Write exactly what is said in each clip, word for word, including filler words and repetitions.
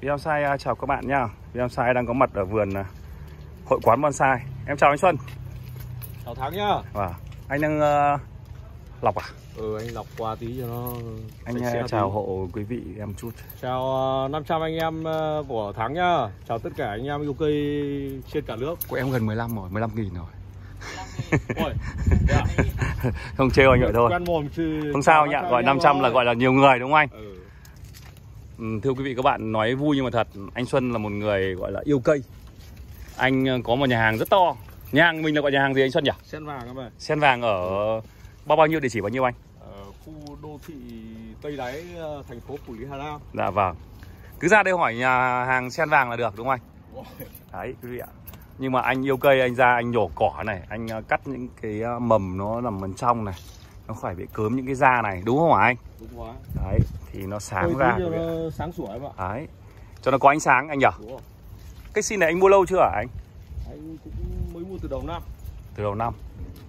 Bonsai chào các bạn nhá. Bonsai đang có mặt ở vườn hội quán bonsai. Em chào anh Xuân. Chào Thắng nhá. Wow. Anh đang uh, lọc à? Ừ, anh lọc qua tí cho nó. Anh uh, chào tí. Hộ quý vị em chút. Chào uh, năm trăm anh em uh, của Thắng nhá. Chào tất cả anh em yêu cây trên cả nước. Của em gần mười lăm rồi, mười lăm nghìn rồi. Ôi, yeah. Không trêu anh vậy thôi. Không sao anh ạ, gọi năm trăm là gọi là nhiều người đúng không anh? Ừ. Ừ, thưa quý vị các bạn, nói vui nhưng mà thật, anh Xuân là một người gọi là yêu cây. Anh có một nhà hàng rất to. Nhà hàng mình là gọi nhà hàng gì anh Xuân nhỉ? Sen Vàng các bạn. Sen Vàng ở bao bao nhiêu, địa chỉ bao nhiêu anh? Ở khu đô thị Tây Đáy, thành phố Phủ Lý Hà Nam. Dạ vâng. Cứ ra đây hỏi nhà hàng Sen Vàng là được đúng không anh? Đấy quý vị ạ. Nhưng mà anh yêu cây, anh ra anh nhổ cỏ này, anh cắt những cái mầm nó nằm bên trong này, nó khỏi bị cớm những cái da này, đúng không hả anh? Đúng quá. Đấy, thì nó sáng Ôi, ra nó sáng sủa em ạ. Đấy, cho nó có ánh sáng anh nhỉ? Cái sim này anh mua lâu chưa hả anh? Anh cũng mới mua từ đầu năm. Từ đầu năm.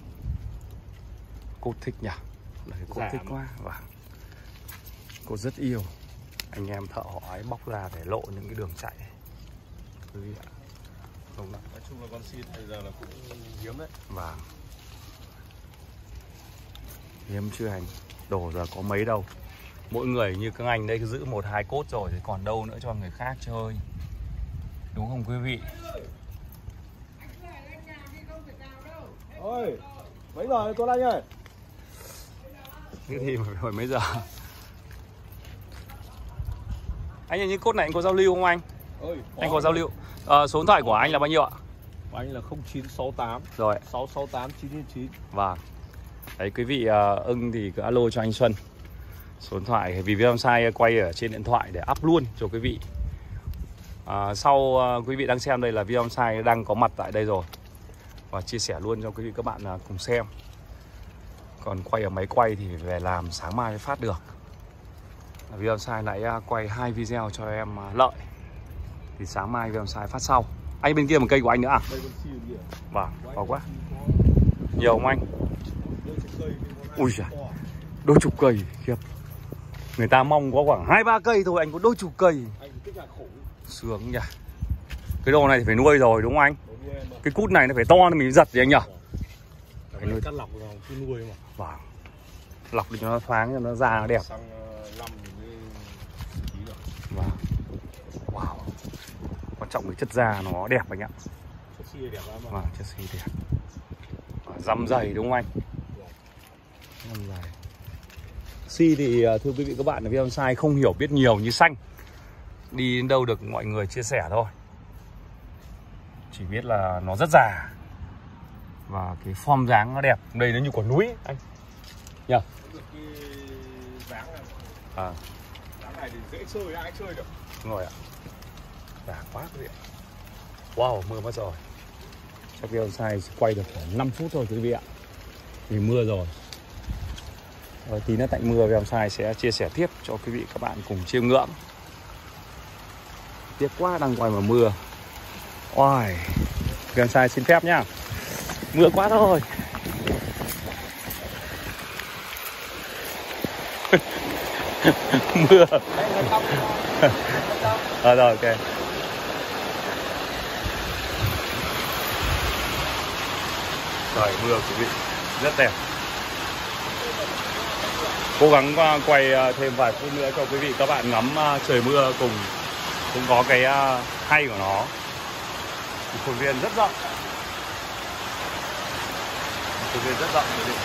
Cô thích nhỉ? Đấy, cô Giảm. thích quá. Và cô rất yêu. Anh em thợ họ ấy bóc ra để lộ những cái đường chạy. Quý vị ạ. Đúng. Nói chung là con sim bây giờ là cũng hiếm đấy. Vâng. Hiếm chưa anh? Đồ giờ có mấy đâu. Mỗi người như các anh đây cứ giữ một hai cốt rồi thì còn đâu nữa cho người khác chơi. Đúng không quý vị? Ôi, mấy giờ Tuấn Anh ơi? Cái gì mà phải mấy giờ? Anh ơi, những cốt này anh có giao lưu không anh? Ôi, có anh có giao lưu. À, số điện thoại của anh là bao nhiêu ạ? Của anh là không chín sáu tám rồi sáu sáu tám chín chín. Vâng. Đấy quý vị uh, ưng thì cứ alo cho anh Xuân. Số điện thoại vì Bonsai quay ở trên điện thoại để up luôn cho quý vị. À, sau uh, quý vị đang xem đây là Bonsai đang có mặt tại đây rồi và chia sẻ luôn cho quý vị các bạn uh, cùng xem. Còn quay ở máy quay thì về làm sáng mai mới phát được. Bonsai lại uh, quay hai video cho em uh, lợi. Thì sáng mai Bonsai phát sau. Anh bên kia một cây của anh nữa à? Vâng, có quá. Nhiều không anh? Ui giời, đôi chục cây khiếp. Người ta mong có khoảng hai ba cây thôi, anh có đôi chục cây. Sướng nhỉ. Cái đồ này thì phải nuôi rồi đúng không anh? Cái cút này nó phải to nên mình giật gì anh nhỉ? Phải nuôi. Cắt lọc rồi chứ nuôi mà. Vâng. Lọc để cho nó thoáng cho nó da nó đẹp. Vâng. Wow. Quan trọng cái chất da nó đẹp anh ạ. Chất xi đẹp lắm. Vâng, chất xi đẹp. Dăm dày đúng không anh? Dăm dày. Xi thì thưa quý vị các bạn, là Bonsai không hiểu biết nhiều như xanh. Đi đến đâu được mọi người chia sẻ thôi. Chỉ biết là nó rất già. Và cái form dáng nó đẹp. Đây nó như quả núi anh nhờ. À. Dáng này thì dễ chơi, ai chơi được. Đúng rồi ạ. Già quá quý vị. Wow, mưa mất rồi. Chắc Bonsai quay được khoảng năm phút thôi quý vị ạ. Vì mưa rồi. Rồi tí nữa tạnh mưa Bonsai sẽ chia sẻ tiếp cho quý vị các bạn cùng chiêm ngưỡng. Tiếc quá đang quay mà mưa. Ôi, Bonsai xin phép nhá. Mưa quá thôi. Mưa. À, rồi ok. Trời mưa quý vị rất đẹp. Cố gắng quay thêm vài phút nữa cho quý vị các bạn ngắm trời mưa cùng. Cũng có cái hay của nó. Khuôn viên rất rộng. Khuôn viên rất rộng quý vị.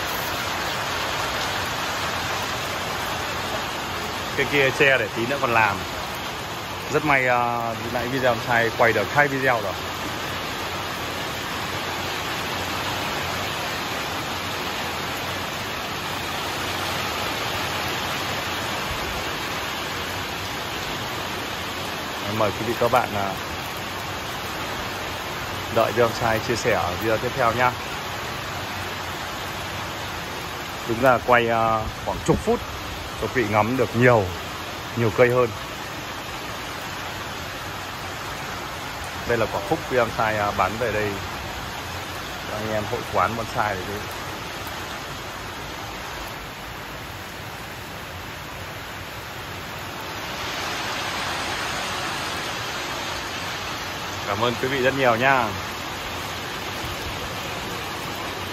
Cái kia che để tí nữa còn làm. Rất may uh, nãy video Bonsai quay được hai video rồi. Mời quý vị các bạn đợi Bonsai chia sẻ ở video tiếp theo nhá. Đúng là quay khoảng chục phút cho quý vị ngắm được nhiều nhiều cây hơn. Đây là quả phúc Bonsai bán về đây cho anh em hội quán bonsai đấy. Cảm ơn quý vị rất nhiều nha.